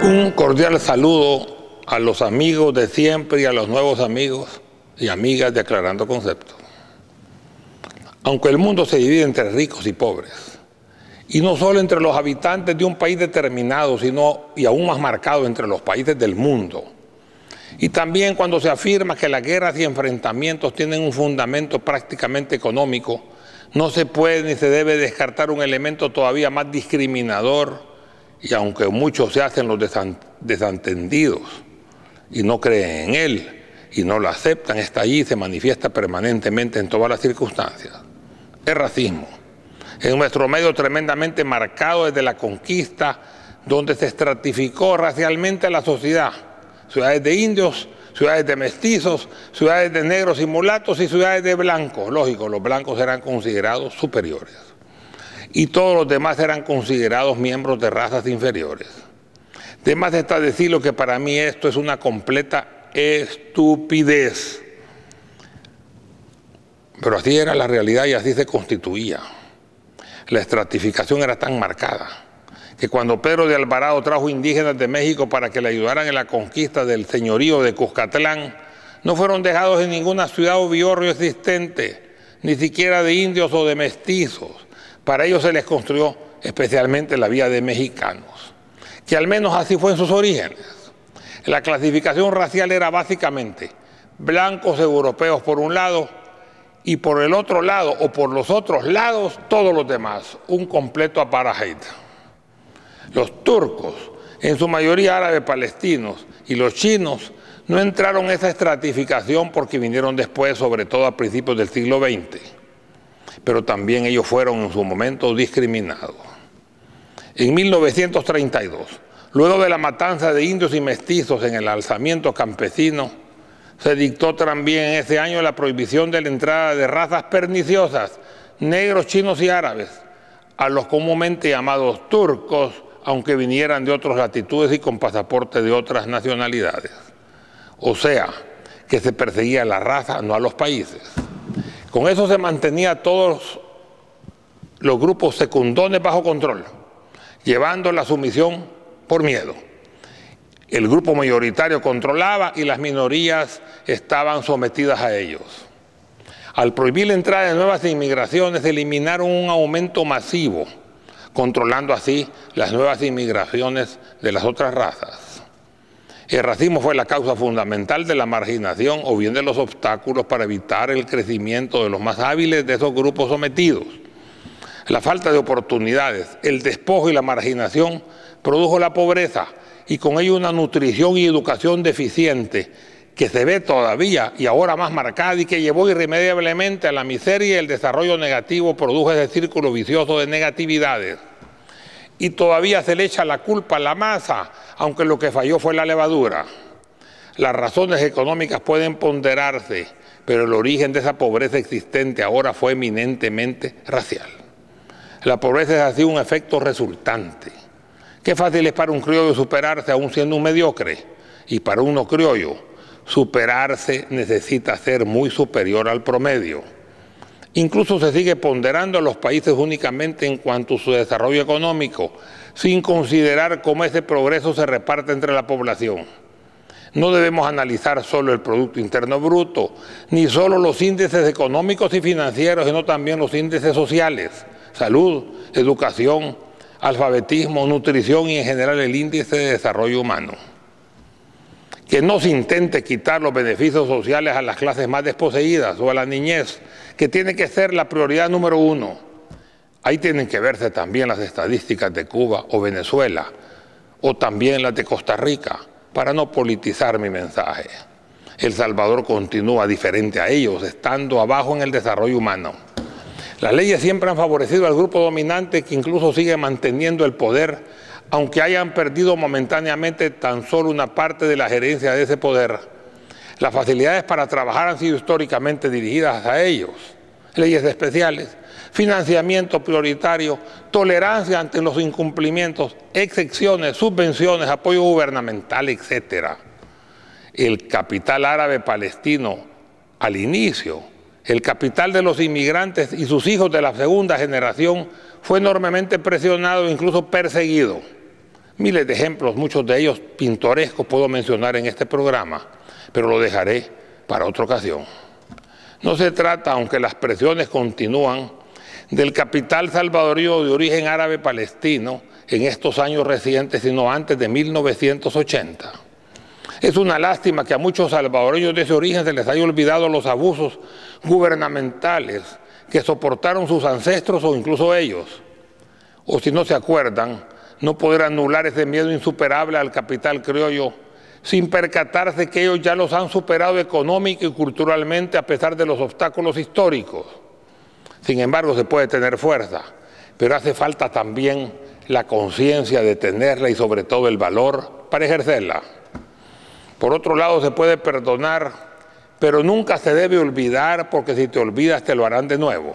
Un cordial saludo a los amigos de siempre y a los nuevos amigos y amigas de Aclarando Conceptos. Aunque el mundo se divide entre ricos y pobres, y no solo entre los habitantes de un país determinado, sino y aún más marcado entre los países del mundo, y también cuando se afirma que las guerras y enfrentamientos tienen un fundamento prácticamente económico, no se puede ni se debe descartar un elemento todavía más discriminador. Y aunque muchos se hacen los desentendidos y no creen en él y no lo aceptan, está allí y se manifiesta permanentemente en todas las circunstancias. El racismo. En nuestro medio tremendamente marcado desde la conquista, donde se estratificó racialmente a la sociedad. Ciudades de indios, ciudades de mestizos, ciudades de negros y mulatos y ciudades de blancos. Lógico, los blancos eran considerados superiores. Y todos los demás eran considerados miembros de razas inferiores. De más está decirlo que para mí esto es una completa estupidez. Pero así era la realidad y así se constituía. La estratificación era tan marcada que cuando Pedro de Alvarado trajo indígenas de México para que le ayudaran en la conquista del señorío de Cuscatlán, no fueron dejados en ninguna ciudad o villorrio existente, ni siquiera de indios o de mestizos. Para ellos se les construyó especialmente la vía de mexicanos, que al menos así fue en sus orígenes. La clasificación racial era básicamente blancos europeos por un lado y por el otro lado o por los otros lados todos los demás, un completo apartheid. Los turcos, en su mayoría árabes palestinos, y los chinos no entraron en esa estratificación porque vinieron después, sobre todo a principios del siglo XX. Pero también ellos fueron en su momento discriminados. En 1932, luego de la matanza de indios y mestizos en el alzamiento campesino, se dictó también en ese año la prohibición de la entrada de razas perniciosas, negros, chinos y árabes, a los comúnmente llamados turcos, aunque vinieran de otras latitudes y con pasaporte de otras nacionalidades. O sea, que se perseguía a la raza, no a los países. Con eso se mantenía todos los grupos secundones bajo control, llevando la sumisión por miedo. El grupo mayoritario controlaba y las minorías estaban sometidas a ellos. Al prohibir la entrada de nuevas inmigraciones, eliminaron un aumento masivo, controlando así las nuevas inmigraciones de las otras razas. El racismo fue la causa fundamental de la marginación o bien de los obstáculos para evitar el crecimiento de los más hábiles de esos grupos sometidos. La falta de oportunidades, el despojo y la marginación produjo la pobreza y con ello una nutrición y educación deficiente que se ve todavía y ahora más marcada y que llevó irremediablemente a la miseria y el desarrollo negativo produjo ese círculo vicioso de negatividades. Y todavía se le echa la culpa a la masa, aunque lo que falló fue la levadura. Las razones económicas pueden ponderarse, pero el origen de esa pobreza existente ahora fue eminentemente racial. La pobreza es así un efecto resultante. Qué fácil es para un criollo superarse aún siendo un mediocre, y para un no criollo, superarse necesita ser muy superior al promedio. Incluso se sigue ponderando a los países únicamente en cuanto a su desarrollo económico, sin considerar cómo ese progreso se reparte entre la población. No debemos analizar solo el Producto Interno Bruto, ni solo los índices económicos y financieros, sino también los índices sociales, salud, educación, alfabetismo, nutrición y en general el índice de desarrollo humano. Que no se intente quitar los beneficios sociales a las clases más desposeídas o a la niñez, que tiene que ser la prioridad número uno. Ahí tienen que verse también las estadísticas de Cuba o Venezuela, o también las de Costa Rica, para no politizar mi mensaje. El Salvador continúa diferente a ellos, estando abajo en el desarrollo humano. Las leyes siempre han favorecido al grupo dominante que incluso sigue manteniendo el poder, aunque hayan perdido momentáneamente tan solo una parte de la gerencia de ese poder. Las facilidades para trabajar han sido históricamente dirigidas a ellos. Leyes especiales, financiamiento prioritario, tolerancia ante los incumplimientos, excepciones, subvenciones, apoyo gubernamental, etc. El capital árabe palestino al inicio, el capital de los inmigrantes y sus hijos de la segunda generación fue enormemente presionado e incluso perseguido. Miles de ejemplos, muchos de ellos pintorescos, puedo mencionar en este programa, pero lo dejaré para otra ocasión. No se trata, aunque las presiones continúan, del capital salvadoreño de origen árabe palestino en estos años recientes, sino antes de 1980. Es una lástima que a muchos salvadoreños de ese origen se les haya olvidado los abusos gubernamentales que soportaron sus ancestros o incluso ellos. O si no se acuerdan, no poder anular ese miedo insuperable al capital criollo sin percatarse que ellos ya los han superado económica y culturalmente a pesar de los obstáculos históricos. Sin embargo, se puede tener fuerza, pero hace falta también la conciencia de tenerla y sobre todo el valor para ejercerla. Por otro lado, se puede perdonar, pero nunca se debe olvidar, porque si te olvidas te lo harán de nuevo.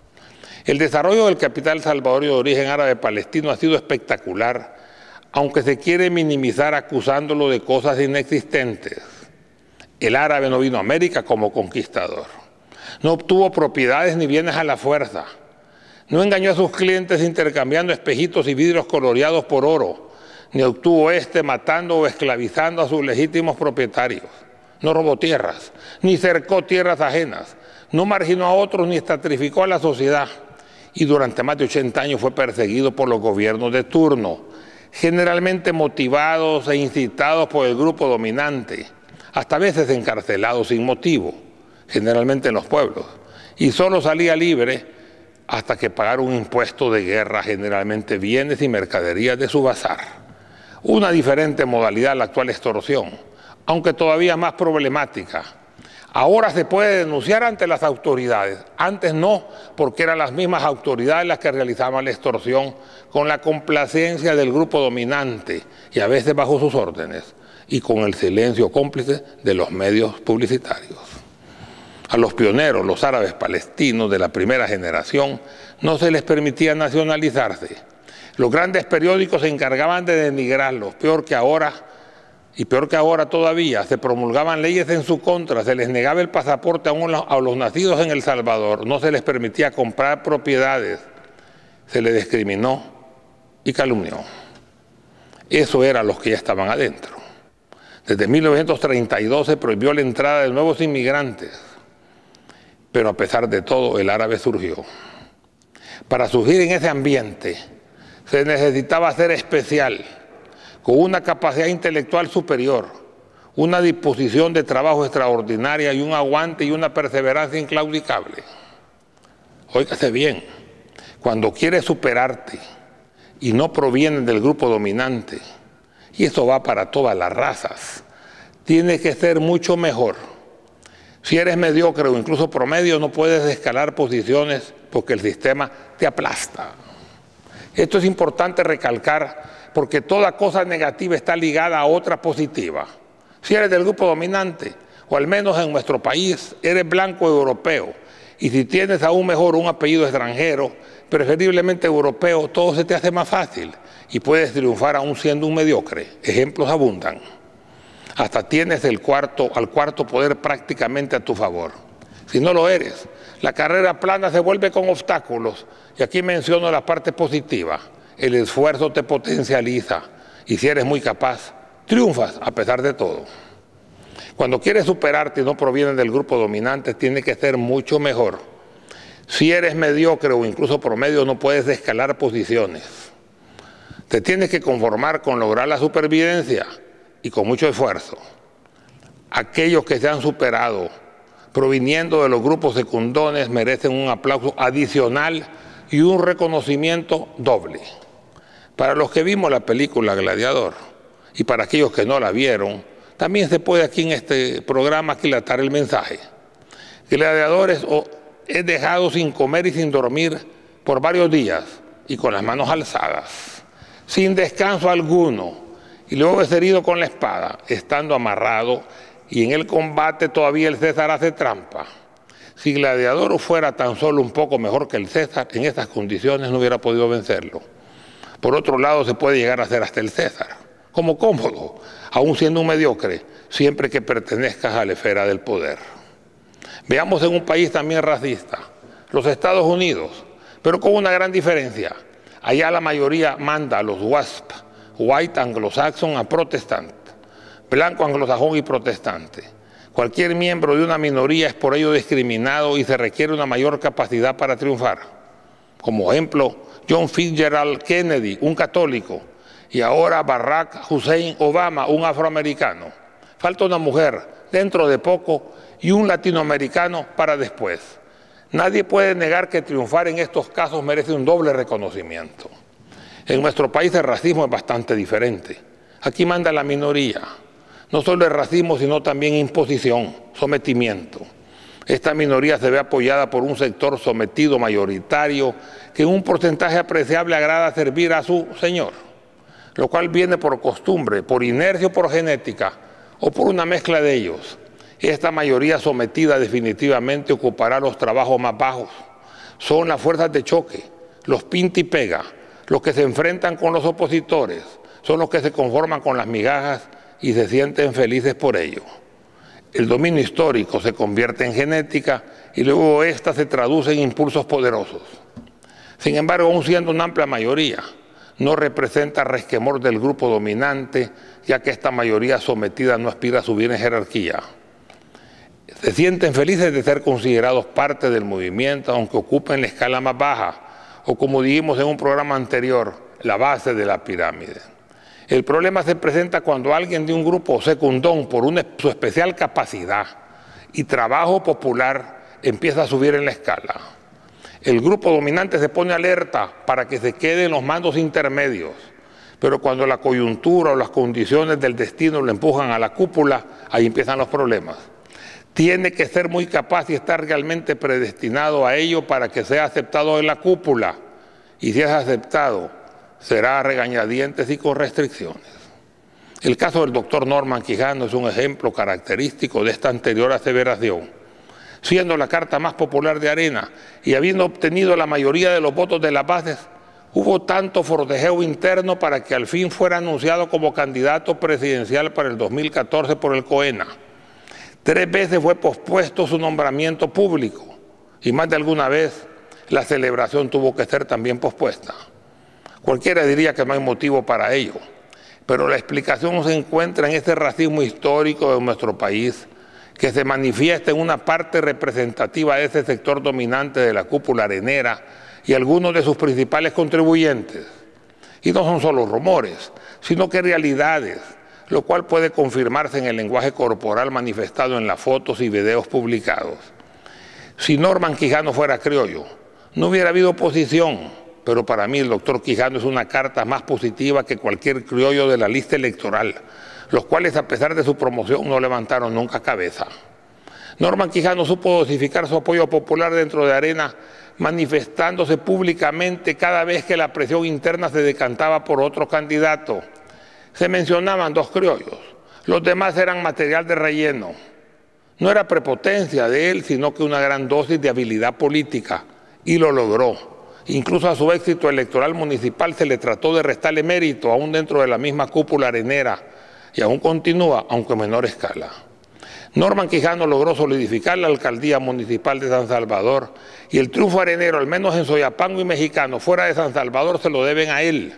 El desarrollo del capital salvadoreño de origen árabe palestino ha sido espectacular, aunque se quiere minimizar acusándolo de cosas inexistentes. El árabe no vino a América como conquistador. No obtuvo propiedades ni bienes a la fuerza. No engañó a sus clientes intercambiando espejitos y vidrios coloreados por oro, ni obtuvo matando o esclavizando a sus legítimos propietarios. No robó tierras, ni cercó tierras ajenas. No marginó a otros ni estratificó a la sociedad. Y durante más de 80 años fue perseguido por los gobiernos de turno, generalmente motivados e incitados por el grupo dominante, hasta a veces encarcelados sin motivo, generalmente en los pueblos, y solo salía libre hasta que pagara un impuesto de guerra, generalmente bienes y mercaderías de su bazar. Una diferente modalidad a la actual extorsión, aunque todavía más problemática. Ahora se puede denunciar ante las autoridades, antes no, porque eran las mismas autoridades las que realizaban la extorsión con la complacencia del grupo dominante y a veces bajo sus órdenes y con el silencio cómplice de los medios publicitarios. A los pioneros, los árabes palestinos de la primera generación, no se les permitía nacionalizarse. Los grandes periódicos se encargaban de denigrarlos, peor que ahora todavía, se promulgaban leyes en su contra, se les negaba el pasaporte a los nacidos en El Salvador, no se les permitía comprar propiedades, se les discriminó y calumnió. Eso era los que ya estaban adentro. Desde 1932 se prohibió la entrada de nuevos inmigrantes, pero a pesar de todo el árabe surgió. Para surgir en ese ambiente se necesitaba ser especial, con una capacidad intelectual superior, una disposición de trabajo extraordinaria y un aguante y una perseverancia inclaudicable. Óigase bien, cuando quieres superarte y no provienen del grupo dominante, y eso va para todas las razas, tienes que ser mucho mejor. Si eres mediocre o incluso promedio, no puedes escalar posiciones porque el sistema te aplasta. Esto es importante recalcar porque toda cosa negativa está ligada a otra positiva. Si eres del grupo dominante, o al menos en nuestro país, eres blanco europeo, y si tienes aún mejor un apellido extranjero, preferiblemente europeo, todo se te hace más fácil y puedes triunfar aún siendo un mediocre. Ejemplos abundan. Hasta tienes al cuarto poder prácticamente a tu favor. Si no lo eres, la carrera plana se vuelve con obstáculos, y aquí menciono la parte positiva. El esfuerzo te potencializa y si eres muy capaz, triunfas a pesar de todo. Cuando quieres superarte y no provienen del grupo dominante, tienes que ser mucho mejor. Si eres mediocre o incluso promedio, no puedes escalar posiciones. Te tienes que conformar con lograr la supervivencia y con mucho esfuerzo. Aquellos que se han superado proviniendo de los grupos secundones merecen un aplauso adicional y un reconocimiento doble. Para los que vimos la película Gladiador y para aquellos que no la vieron, también se puede aquí en este programa aquilatar el mensaje. Gladiador es dejado sin comer y sin dormir por varios días y con las manos alzadas, sin descanso alguno, y luego es herido con la espada, estando amarrado, y en el combate todavía el César hace trampa. Si Gladiador fuera tan solo un poco mejor que el César, en estas condiciones no hubiera podido vencerlo. Por otro lado, se puede llegar a ser hasta el César, como Cómodo, aún siendo un mediocre, siempre que pertenezcas a la esfera del poder. Veamos en un país también racista, los Estados Unidos, pero con una gran diferencia. Allá la mayoría manda a los WASP, white anglo-saxon a protestante, blanco anglosajón y protestante. Cualquier miembro de una minoría es por ello discriminado y se requiere una mayor capacidad para triunfar. Como ejemplo, John Fitzgerald Kennedy, un católico, y ahora Barack Hussein Obama, un afroamericano. Falta una mujer dentro de poco y un latinoamericano para después. Nadie puede negar que triunfar en estos casos merece un doble reconocimiento. En nuestro país el racismo es bastante diferente. Aquí manda la minoría. No solo es racismo, sino también imposición, sometimiento. Esta minoría se ve apoyada por un sector sometido mayoritario que en un porcentaje apreciable agrada servir a su señor, lo cual viene por costumbre, por inercia o por genética, o por una mezcla de ellos. Esta mayoría sometida definitivamente ocupará los trabajos más bajos. Son las fuerzas de choque, los pinta y pega, los que se enfrentan con los opositores, son los que se conforman con las migajas y se sienten felices por ello. El dominio histórico se convierte en genética y luego ésta se traduce en impulsos poderosos. Sin embargo, aun siendo una amplia mayoría, no representa resquemor del grupo dominante, ya que esta mayoría sometida no aspira a subir en jerarquía. Se sienten felices de ser considerados parte del movimiento, aunque ocupen la escala más baja, o como dijimos en un programa anterior, la base de la pirámide. El problema se presenta cuando alguien de un grupo secundón por su especial capacidad y trabajo popular empieza a subir en la escala. El grupo dominante se pone alerta para que se quede en los mandos intermedios, pero cuando la coyuntura o las condiciones del destino lo empujan a la cúpula, ahí empiezan los problemas. Tiene que ser muy capaz y estar realmente predestinado a ello para que sea aceptado en la cúpula, y si es aceptado, será a regañadientes y con restricciones. El caso del doctor Norman Quijano es un ejemplo característico de esta anterior aseveración. Siendo la carta más popular de Arena y habiendo obtenido la mayoría de los votos de las bases, hubo tanto forcejeo interno para que al fin fuera anunciado como candidato presidencial para el 2014 por el COENA. 3 veces fue pospuesto su nombramiento público y más de alguna vez la celebración tuvo que ser también pospuesta. Cualquiera diría que no hay motivo para ello, pero la explicación se encuentra en este racismo histórico de nuestro país, que se manifiesta en una parte representativa de ese sector dominante de la cúpula arenera y algunos de sus principales contribuyentes. Y no son solo rumores, sino que realidades, lo cual puede confirmarse en el lenguaje corporal manifestado en las fotos y videos publicados. Si Norman Quijano fuera criollo, no hubiera habido oposición, pero para mí el doctor Quijano es una carta más positiva que cualquier criollo de la lista electoral, los cuales a pesar de su promoción no levantaron nunca cabeza. Norman Quijano supo dosificar su apoyo popular dentro de Arena, manifestándose públicamente cada vez que la presión interna se decantaba por otro candidato. Se mencionaban 2 criollos, los demás eran material de relleno. No era prepotencia de él, sino que una gran dosis de habilidad política, y lo logró. Incluso a su éxito electoral municipal se le trató de restarle mérito, aún dentro de la misma cúpula arenera, y aún continúa, aunque en menor escala. Norman Quijano logró solidificar la alcaldía municipal de San Salvador, y el triunfo arenero, al menos en Soyapango y Mexicano, fuera de San Salvador, se lo deben a él.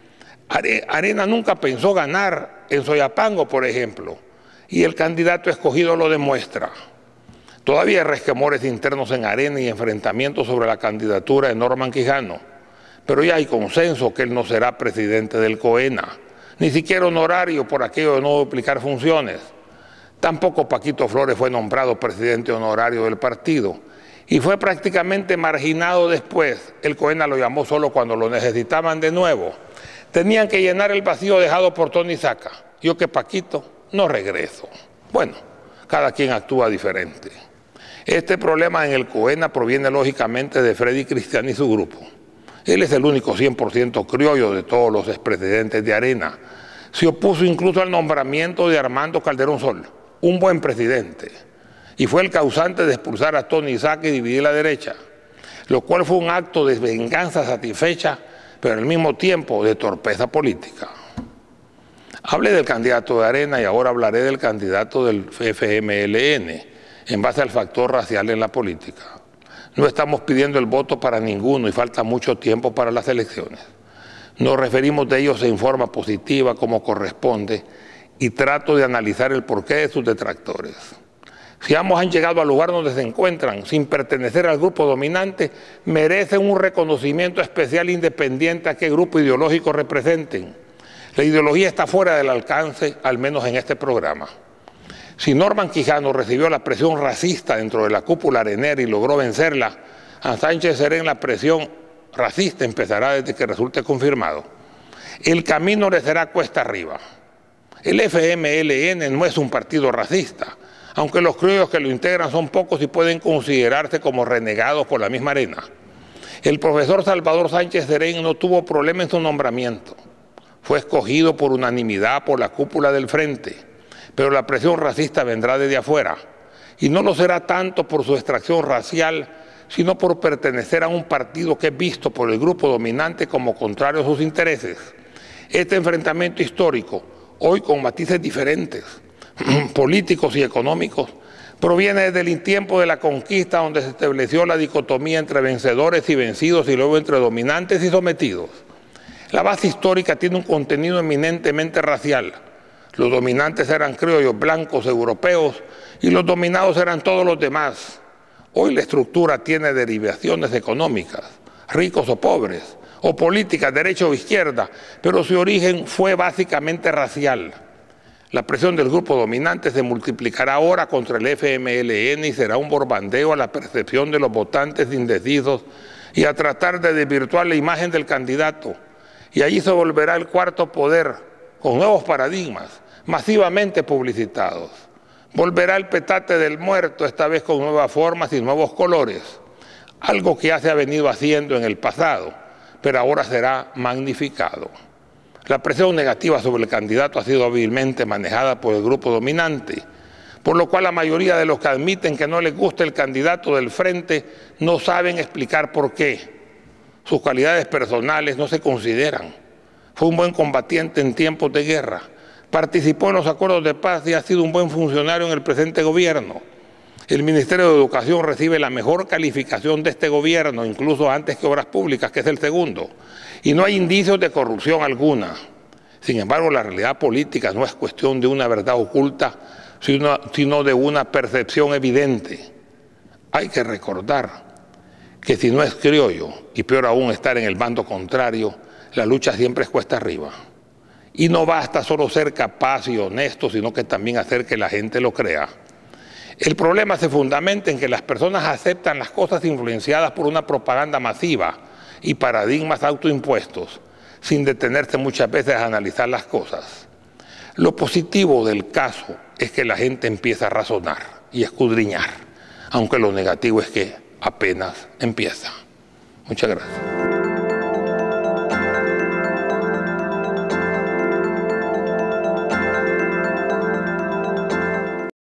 Arena nunca pensó ganar en Soyapango, por ejemplo, y el candidato escogido lo demuestra. Todavía hay resquemores internos en Arena y enfrentamientos sobre la candidatura de Norman Quijano, pero ya hay consenso que él no será presidente del COENA, ni siquiera honorario por aquello de no duplicar funciones. Tampoco Paquito Flores fue nombrado presidente honorario del partido y fue prácticamente marginado después. El COENA lo llamó solo cuando lo necesitaban de nuevo. Tenían que llenar el vacío dejado por Tony Saca. Yo que Paquito no regreso. Bueno, cada quien actúa diferente. Este problema en el COENA proviene lógicamente de Freddy Cristian y su grupo. Él es el único 100% criollo de todos los expresidentes de Arena. Se opuso incluso al nombramiento de Armando Calderón Sol, un buen presidente, y fue el causante de expulsar a Tony Saca y dividir la derecha, lo cual fue un acto de venganza satisfecha, pero al mismo tiempo de torpeza política. Hablé del candidato de Arena y ahora hablaré del candidato del FMLN, en base al factor racial en la política. No estamos pidiendo el voto para ninguno y falta mucho tiempo para las elecciones. Nos referimos de ellos en forma positiva como corresponde y trato de analizar el porqué de sus detractores. Si ambos han llegado al lugar donde se encuentran sin pertenecer al grupo dominante, merecen un reconocimiento especial independiente a qué grupo ideológico representen. La ideología está fuera del alcance, al menos en este programa. Si Norman Quijano recibió la presión racista dentro de la cúpula arenera y logró vencerla, a Sánchez Serén la presión racista empezará desde que resulte confirmado. El camino le será cuesta arriba. El FMLN no es un partido racista, aunque los criollos que lo integran son pocos y pueden considerarse como renegados por la misma arena. El profesor Salvador Sánchez Serén no tuvo problema en su nombramiento. Fue escogido por unanimidad por la cúpula del Frente, pero la presión racista vendrá desde afuera, y no lo será tanto por su extracción racial, sino por pertenecer a un partido que es visto por el grupo dominante como contrario a sus intereses. Este enfrentamiento histórico, hoy con matices diferentes, políticos y económicos, proviene desde el tiempo de la conquista, donde se estableció la dicotomía entre vencedores y vencidos y luego entre dominantes y sometidos. La base histórica tiene un contenido eminentemente racial. Los dominantes eran criollos blancos europeos y los dominados eran todos los demás. Hoy la estructura tiene derivaciones económicas, ricos o pobres, o políticas, derecha o izquierda, pero su origen fue básicamente racial. La presión del grupo dominante se multiplicará ahora contra el FMLN y será un bombardeo a la percepción de los votantes indecisos y a tratar de desvirtuar la imagen del candidato. Y allí se volverá el cuarto poder, con nuevos paradigmas, masivamente publicitados. Volverá el petate del muerto, esta vez con nuevas formas y nuevos colores, algo que ya se ha venido haciendo en el pasado, pero ahora será magnificado. La presión negativa sobre el candidato ha sido hábilmente manejada por el grupo dominante, por lo cual la mayoría de los que admiten que no les gusta el candidato del Frente no saben explicar por qué. Sus cualidades personales no se consideran. Fue un buen combatiente en tiempos de guerra, participó en los acuerdos de paz y ha sido un buen funcionario en el presente gobierno. El Ministerio de Educación recibe la mejor calificación de este gobierno, incluso antes que Obras Públicas, que es el segundo, y no hay indicios de corrupción alguna. Sin embargo, la realidad política no es cuestión de una verdad oculta, sino de una percepción evidente. Hay que recordar que si no es criollo, y peor aún estar en el bando contrario, la lucha siempre es cuesta arriba. Y no basta solo ser capaz y honesto, sino que también hacer que la gente lo crea. El problema se fundamenta en que las personas aceptan las cosas influenciadas por una propaganda masiva y paradigmas autoimpuestos, sin detenerse muchas veces a analizar las cosas. Lo positivo del caso es que la gente empieza a razonar y a escudriñar, aunque lo negativo es que apenas empieza. Muchas gracias.